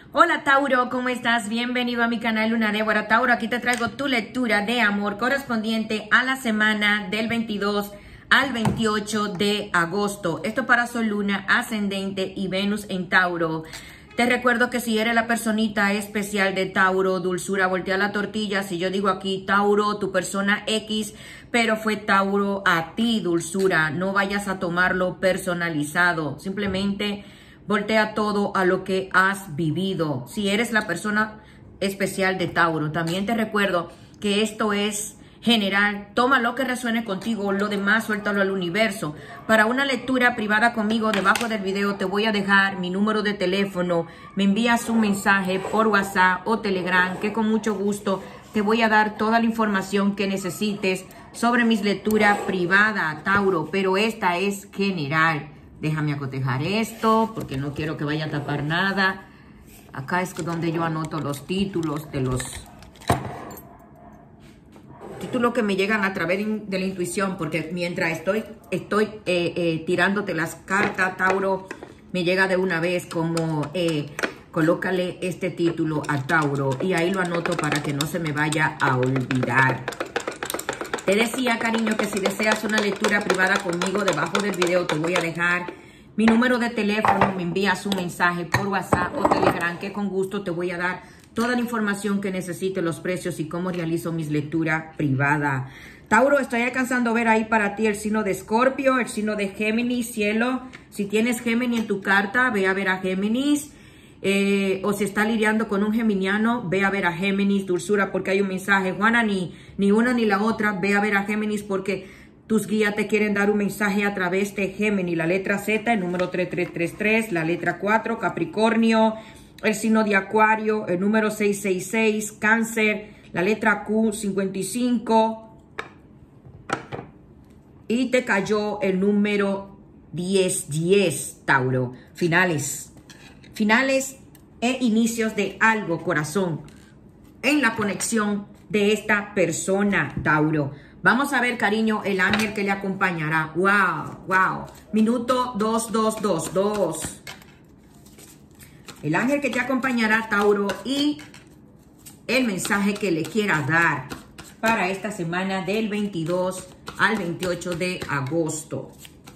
Hola Tauro, ¿cómo estás? Bienvenido a mi canal Luna Débora. Tauro, aquí te traigo tu lectura de amor correspondiente a la semana del 22 al 28 de agosto. Esto para Sol, Luna, Ascendente y Venus en Tauro. Te recuerdo que si eres la personita especial de Tauro, dulzura, voltea la tortilla. Si yo digo aquí Tauro, tu persona X, pero fue Tauro a ti, dulzura. No vayas a tomarlo personalizado. Simplemente voltea todo a lo que has vivido. Si eres la persona especial de Tauro, también te recuerdo que esto es general. Toma lo que resuene contigo, lo demás suéltalo al universo. Para una lectura privada conmigo, debajo del video te voy a dejar mi número de teléfono. Me envías un mensaje por WhatsApp o Telegram, que con mucho gusto te voy a dar toda la información que necesites sobre mis lecturas privadas, Tauro, pero esta es general. Déjame acotejar esto porque no quiero que vaya a tapar nada. Acá es donde yo anoto los títulos de los títulos que me llegan a través de la intuición, porque mientras estoy tirándote las cartas, Tauro, me llega de una vez como colócale este título a Tauro y ahí lo anoto para que no se me vaya a olvidar. Te decía, cariño, que si deseas una lectura privada conmigo, debajo del video te voy a dejar mi número de teléfono. Me envías un mensaje por WhatsApp o Telegram, que con gusto te voy a dar toda la información que necesite, los precios y cómo realizo mis lecturas privadas. Tauro, estoy alcanzando a ver ahí para ti el signo de Escorpio, el signo de Géminis, cielo. Si tienes Géminis en tu carta, ve a ver a Géminis. O si está lidiando con un geminiano, ve a ver a Géminis, dulzura, porque hay un mensaje. Juana, ni una ni la otra, ve a ver a Géminis porque tus guías te quieren dar un mensaje a través de Géminis. La letra Z, el número 3333, la letra 4, Capricornio, el signo de Acuario, el número 666, Cáncer, la letra Q, 55. Y te cayó el número 1010, Tauro. Finales e inicios de algo, corazón, en la conexión de esta persona, Tauro. Vamos a ver, cariño, el ángel que le acompañará. Wow. Minuto 2222. El ángel que te acompañará, Tauro, y el mensaje que le quiera dar para esta semana del 22 al 28 de agosto.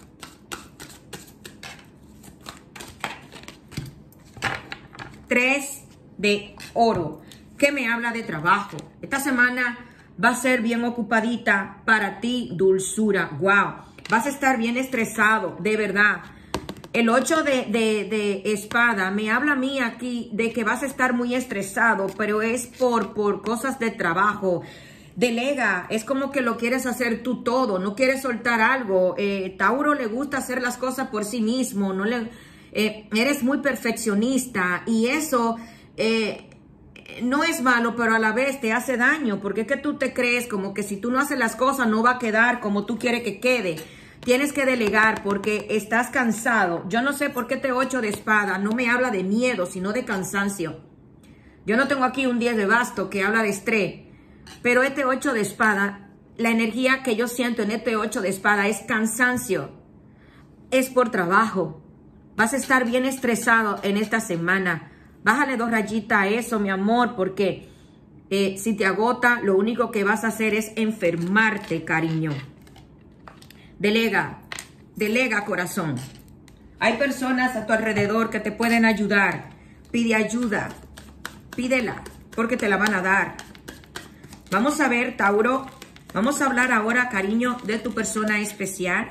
Tres de oro, que me habla de trabajo. Esta semana va a ser bien ocupadita para ti, dulzura. Wow, vas a estar bien estresado, de verdad. El 8 de espada me habla a mí aquí de que vas a estar muy estresado, pero es por cosas de trabajo. Delega, es como que lo quieres hacer tú todo, no quieres soltar algo. Tauro le gusta hacer las cosas por sí mismo, eres muy perfeccionista y eso no es malo, pero a la vez te hace daño, porque es que tú te crees como que si tú no haces las cosas no va a quedar como tú quieres que quede. Tienes que delegar porque estás cansado. Yo no sé por qué este 8 de espada no me habla de miedo, sino de cansancio. Yo no tengo aquí un 10 de basto que habla de estrés, pero este 8 de espada, la energía que yo siento en este 8 de espada es cansancio, es por trabajo. Vas a estar bien estresado en esta semana. Bájale 2 rayitas a eso, mi amor, porque si te agota, lo único que vas a hacer es enfermarte, cariño. Delega, corazón. Hay personas a tu alrededor que te pueden ayudar. Pide ayuda, pídela, porque te la van a dar. Vamos a ver, Tauro. Vamos a hablar ahora, cariño, de tu persona especial.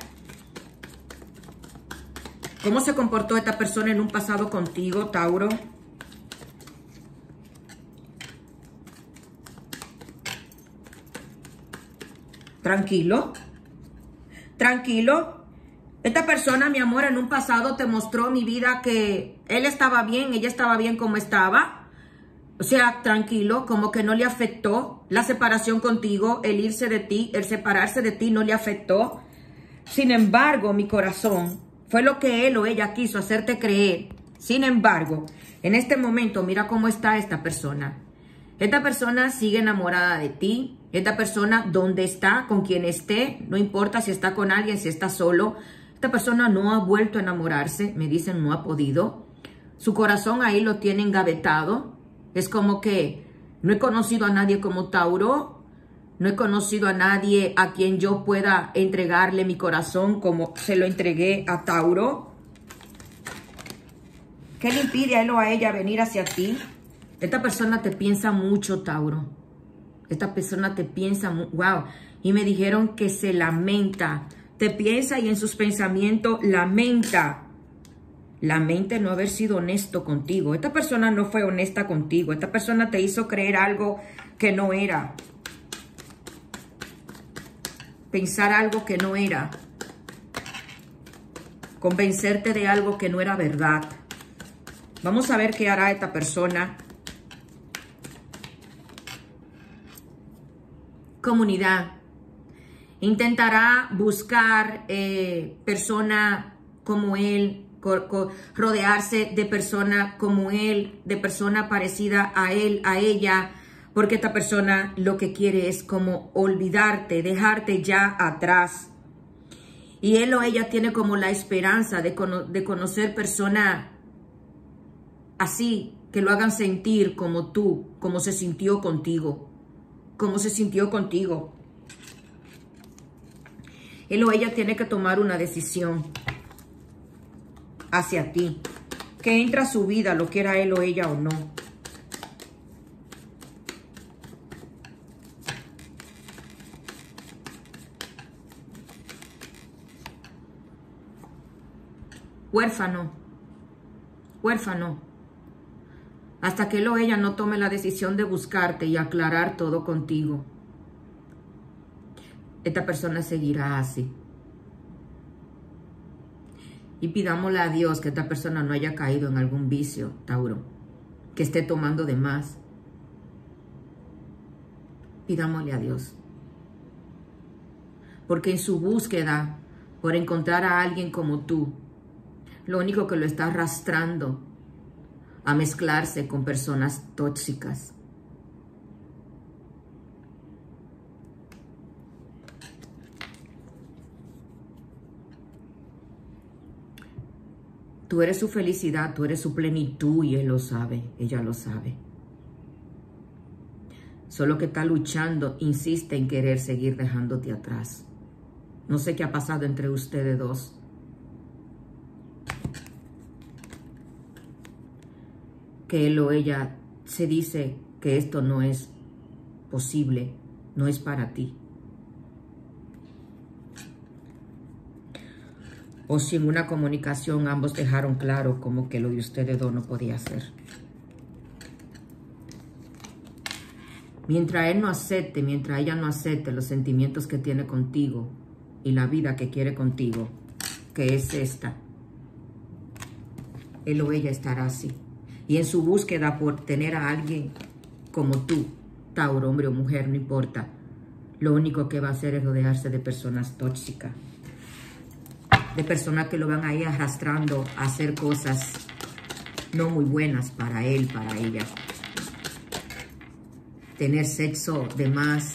¿Cómo se comportó esta persona en un pasado contigo, Tauro? Tranquilo. Esta persona, mi amor, en un pasado te mostró, mi vida, que él estaba bien, ella estaba bien como estaba. O sea, tranquilo, como que no le afectó la separación contigo, el irse de ti, el separarse de ti no le afectó. Sin embargo, mi corazón, fue lo que él o ella quiso hacerte creer. Sin embargo, en este momento, mira cómo está esta persona. Esta persona sigue enamorada de ti. Esta persona, donde está, con quien esté, no importa si está con alguien, si está solo. Esta persona no ha vuelto a enamorarse. Me dicen, no ha podido. Su corazón ahí lo tiene engavetado. Es como que no he conocido a nadie como Tauro. No he conocido a nadie a quien yo pueda entregarle mi corazón como se lo entregué a Tauro. ¿Qué le impide a él o a ella venir hacia ti? Esta persona te piensa mucho, Tauro. Esta persona te piensa, wow. Y me dijeron que se lamenta. Te piensa y en sus pensamientos lamenta. Lamenta no haber sido honesto contigo. Esta persona no fue honesta contigo. Esta persona te hizo creer algo que no era. Pensar algo que no era. Convencerte de algo que no era verdad. Vamos a ver qué hará esta persona. Comunidad. Intentará buscar persona como él, rodearse de persona como él, de persona parecida a él, a ella, porque esta persona lo que quiere es como olvidarte, dejarte ya atrás. Y él o ella tiene como la esperanza de conocer personas así, que lo hagan sentir como tú, como se sintió contigo, como se sintió contigo. Él o ella tiene que tomar una decisión hacia ti, que entra a su vida, lo quiera él o ella o no. Huérfano, huérfano, hasta que él o ella no tome la decisión de buscarte y aclarar todo contigo. Esta persona seguirá así. Y pidámosle a Dios que esta persona no haya caído en algún vicio, Tauro, que esté tomando de más. Pidámosle a Dios. Porque en su búsqueda por encontrar a alguien como tú, lo único que lo está arrastrando a mezclarse con personas tóxicas. Tú eres su felicidad, tú eres su plenitud y él lo sabe, ella lo sabe. Solo que está luchando, insiste en querer seguir dejándote atrás. No sé qué ha pasado entre ustedes dos. Que él o ella se dice que esto no es posible, no es para ti. O si en una comunicación ambos dejaron claro como que lo de ustedes dos no podía ser. Mientras él no acepte, mientras ella no acepte los sentimientos que tiene contigo y la vida que quiere contigo, que es esta, él o ella estará así. Y en su búsqueda por tener a alguien como tú, Tauro, hombre o mujer, no importa, lo único que va a hacer es rodearse de personas tóxicas. De personas que lo van a ir arrastrando a hacer cosas no muy buenas para él, para ella. Tener sexo de más,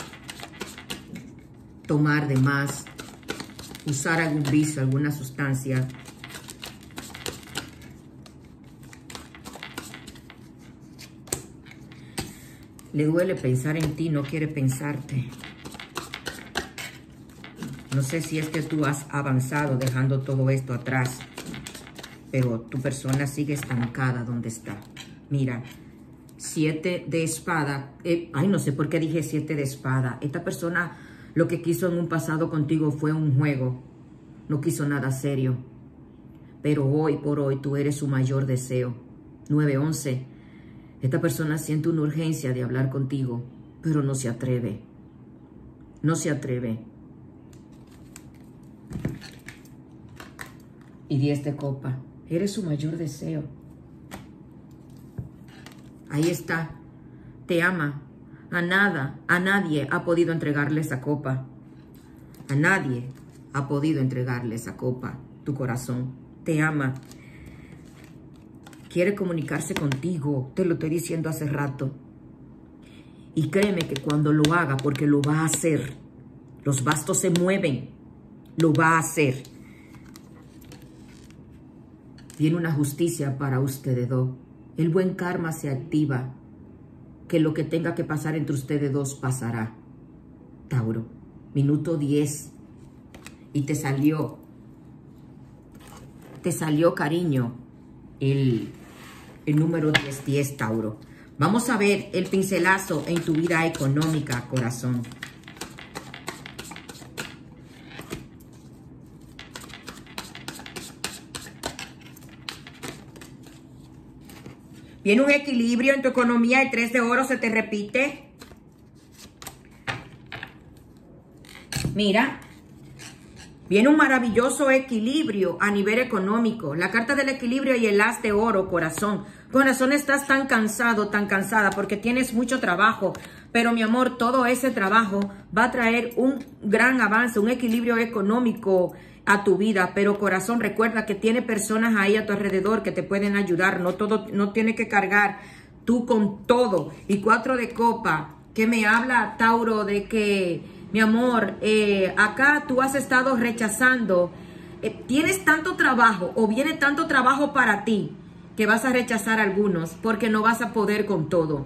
tomar de más, usar algún vicio, alguna sustancia. Le duele pensar en ti, no quiere pensarte. No sé si es que tú has avanzado dejando todo esto atrás, pero tu persona sigue estancada donde está. Mira, 7 de espada. Ay, no sé por qué dije 7 de espada. Esta persona lo que quiso en un pasado contigo fue un juego. No quiso nada serio. Pero hoy por hoy tú eres su mayor deseo. 9-11. Esta persona siente una urgencia de hablar contigo, pero no se atreve. No se atreve. Y 10 de copa. Eres su mayor deseo. Ahí está. Te ama. A nadie ha podido entregarle esa copa. A nadie ha podido entregarle esa copa. Tu corazón te ama. Quiere comunicarse contigo. Te lo estoy diciendo hace rato. Y créeme que cuando lo haga, porque lo va a hacer. Los bastos se mueven. Lo va a hacer. Viene una justicia para ustedes dos. El buen karma se activa. Que lo que tenga que pasar entre ustedes dos pasará. Tauro, minuto 10. Y te salió, cariño, el número 10, Tauro. Vamos a ver el pincelazo en tu vida económica, corazón. Viene un equilibrio en tu economía, el 3 de oro se te repite. Mira, viene un maravilloso equilibrio a nivel económico. La carta del equilibrio y el as de oro, corazón. Corazón, estás tan cansado, tan cansada porque tienes mucho trabajo. Pero mi amor, todo ese trabajo va a traer un gran avance, un equilibrio económico a tu vida. Pero corazón, recuerda que tiene personas ahí a tu alrededor que te pueden ayudar. No tienes que cargar tú con todo. Y 4 de copa, que me habla, Tauro, de que, mi amor, acá tú has estado rechazando. Tienes tanto trabajo o viene tanto trabajo para ti que vas a rechazar algunos porque no vas a poder con todo.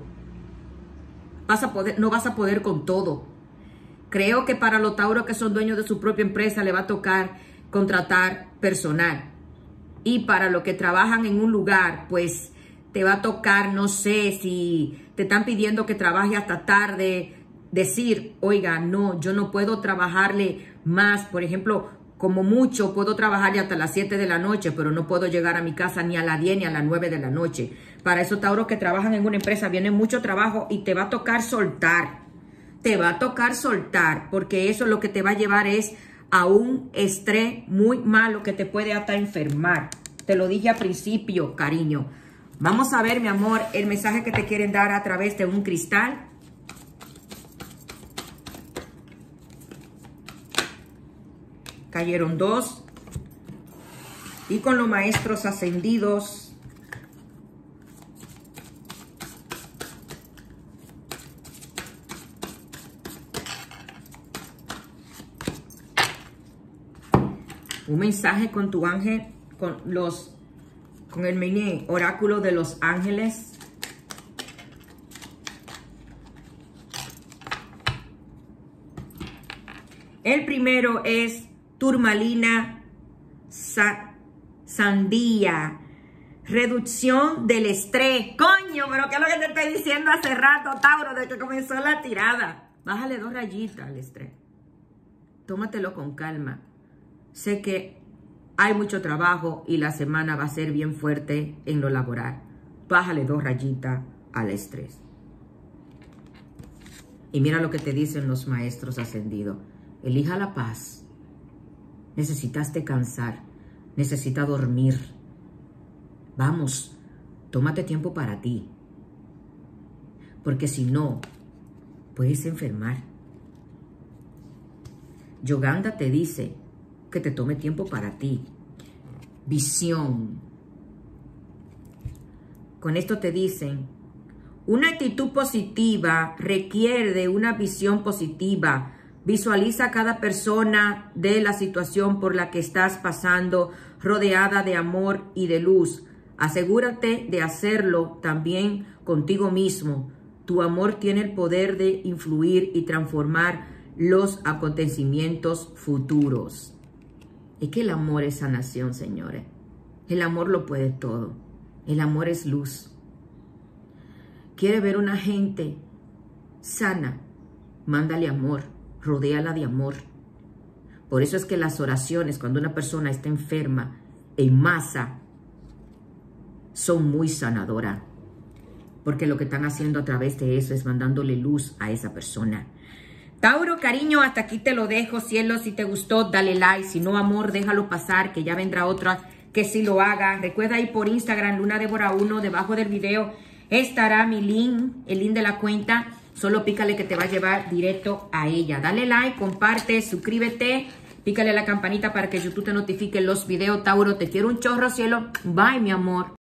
No vas a poder con todo. Creo que para los Tauros que son dueños de su propia empresa le va a tocar contratar personal. Y para los que trabajan en un lugar, pues te va a tocar, no sé, si te están pidiendo que trabaje hasta tarde, decir, oiga, no, yo no puedo trabajarle más. Por ejemplo, como mucho puedo trabajarle hasta las 7 de la noche, pero no puedo llegar a mi casa ni a las 10 ni a las 9 de la noche. Para esos Tauros que trabajan en una empresa viene mucho trabajo y te va a tocar soltar. Te va a tocar soltar, porque eso lo que te va a llevar es a un estrés muy malo que te puede hasta enfermar. Te lo dije al principio, cariño. Vamos a ver, mi amor, el mensaje que te quieren dar a través de un cristal. Cayeron 2. Y con los maestros ascendidos. Un mensaje con tu ángel, con el mini oráculo de los ángeles. El primero es turmalina sandía. Reducción del estrés. Coño, pero ¿qué es lo que te estoy diciendo hace rato, Tauro, de que comenzó la tirada? Bájale 2 rayitas al estrés. Tómatelo con calma. Sé que hay mucho trabajo y la semana va a ser bien fuerte en lo laboral. Bájale 2 rayitas al estrés. Y mira lo que te dicen los maestros ascendidos. Elija la paz. Necesitas descansar. Necesitas dormir. Vamos, tómate tiempo para ti. Porque si no, puedes enfermar. Yoganda te dice que te tome tiempo para ti. Visión. Con esto te dicen, una actitud positiva requiere de una visión positiva. Visualiza a cada persona de la situación por la que estás pasando, rodeada de amor y de luz. Asegúrate de hacerlo también contigo mismo. Tu amor tiene el poder de influir y transformar los acontecimientos futuros. Es que el amor es sanación, señores. El amor lo puede todo. El amor es luz. ¿Quiere ver una gente sana? Mándale amor. Rodéala de amor. Por eso es que las oraciones, cuando una persona está enferma, en masa, son muy sanadoras. Porque lo que están haciendo a través de eso es mandándole luz a esa persona. Tauro, cariño, hasta aquí te lo dejo, cielo. Si te gustó, dale like. Si no, amor, déjalo pasar, que ya vendrá otra que sí lo haga. Recuerda ir por Instagram, Luna Débora 1, debajo del video estará mi link, el link de la cuenta. Solo pícale que te va a llevar directo a ella. Dale like, comparte, suscríbete, pícale a la campanita para que YouTube te notifique los videos. Tauro, te quiero un chorro, cielo. Bye, mi amor.